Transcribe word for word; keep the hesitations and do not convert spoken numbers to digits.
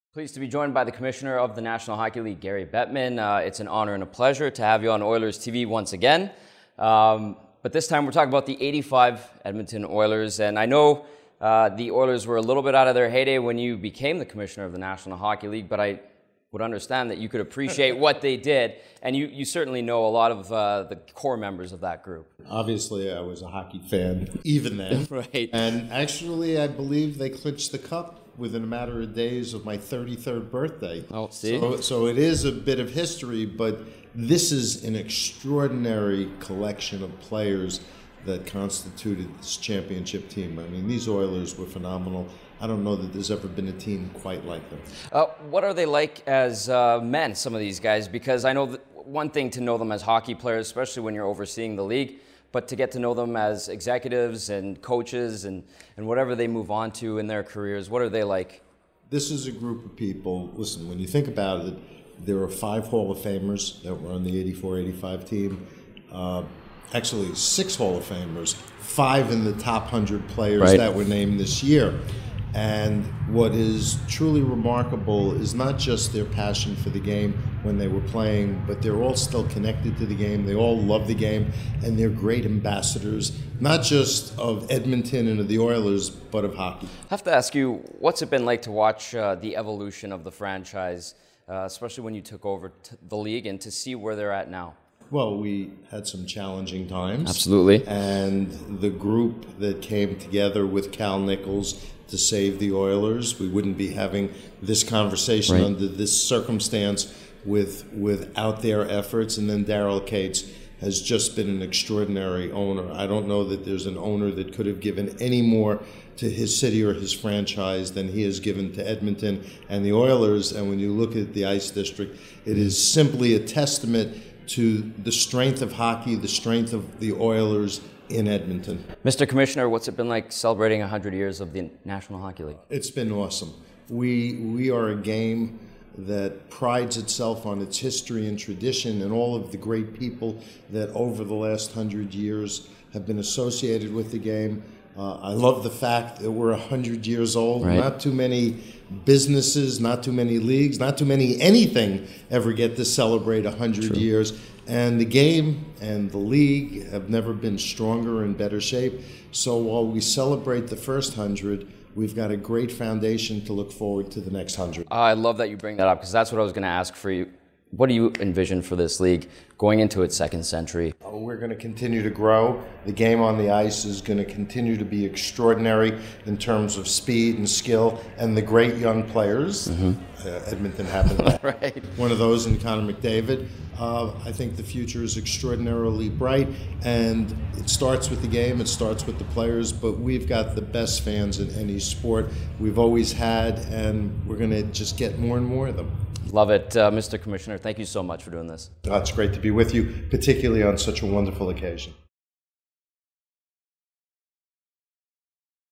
Pleased to be joined by the Commissioner of the National Hockey League, Gary Bettman. Uh, it's an honor and a pleasure to have you on Oilers T V once again. Um, but this time we're talking about the eighty-five Edmonton Oilers. And I know uh, the Oilers were a little bit out of their heyday when you became the Commissioner of the National Hockey League, but I would understand that you could appreciate what they did. And you, you certainly know a lot of uh, the core members of that group. Obviously, I was a hockey fan even then. Right. And actually, I believe they clinched the cup within a matter of days of my thirty-third birthday. Oh, see? So, so it is a bit of history, but this is an extraordinary collection of players that constituted this championship team. I mean, these Oilers were phenomenal. I don't know that there's ever been a team quite like them. Uh, what are they like as uh, men, some of these guys? Because I know that one thing to know them as hockey players, especially when you're overseeing the league, but to get to know them as executives and coaches and, and whatever they move on to in their careers, what are they like? This is a group of people, listen, when you think about it, there are five Hall of Famers that were on the eighty-four eighty-five team. Uh, actually, six Hall of Famers, five in the top one hundred players right. that were named this year. And what is truly remarkable is not just their passion for the game when they were playing, but they're all still connected to the game. They all love the game, and they're great ambassadors, not just of Edmonton and of the Oilers, but of hockey. I have to ask you, what's it been like to watch uh, the evolution of the franchise, uh, especially when you took over t the league, and to see where they're at now? Well, we had some challenging times. Absolutely. And the group that came together with Cal Nichols to save the Oilers, we wouldn't be having this conversation right. under this circumstance with without their efforts. And then Daryl Cates has just been an extraordinary owner. I don't know that there's an owner that could have given any more to his city or his franchise than he has given to Edmonton and the Oilers. And when you look at the Ice District, it is simply a testament to the strength of hockey, the strength of the Oilers in Edmonton. Mister Commissioner, what's it been like celebrating one hundred years of the National Hockey League? It's been awesome. We, we are a game that prides itself on its history and tradition and all of the great people that over the last hundred years have been associated with the game. Uh, I love the fact that we're one hundred years old. Right. Not too many businesses, not too many leagues, not too many anything ever get to celebrate one hundred True. years. And the game and the league have never been stronger and better shape. So while we celebrate the first hundred, we've got a great foundation to look forward to the next hundred. Uh, I love that you bring that up, because that's what I was going to ask for you. What do you envision for this league going into its second century? Oh, we're going to continue to grow. The game on the ice is going to continue to be extraordinary in terms of speed and skill and the great young players. Mm-hmm. uh, Edmonton happened to have right. one of those in Connor McDavid. Uh, I think the future is extraordinarily bright, and it starts with the game, it starts with the players, but we've got the best fans in any sport we've always had, and we're going to just get more and more of them. Love it. Uh, Mister Commissioner, thank you so much for doing this. Oh, it's great to be with you, particularly on such a wonderful occasion.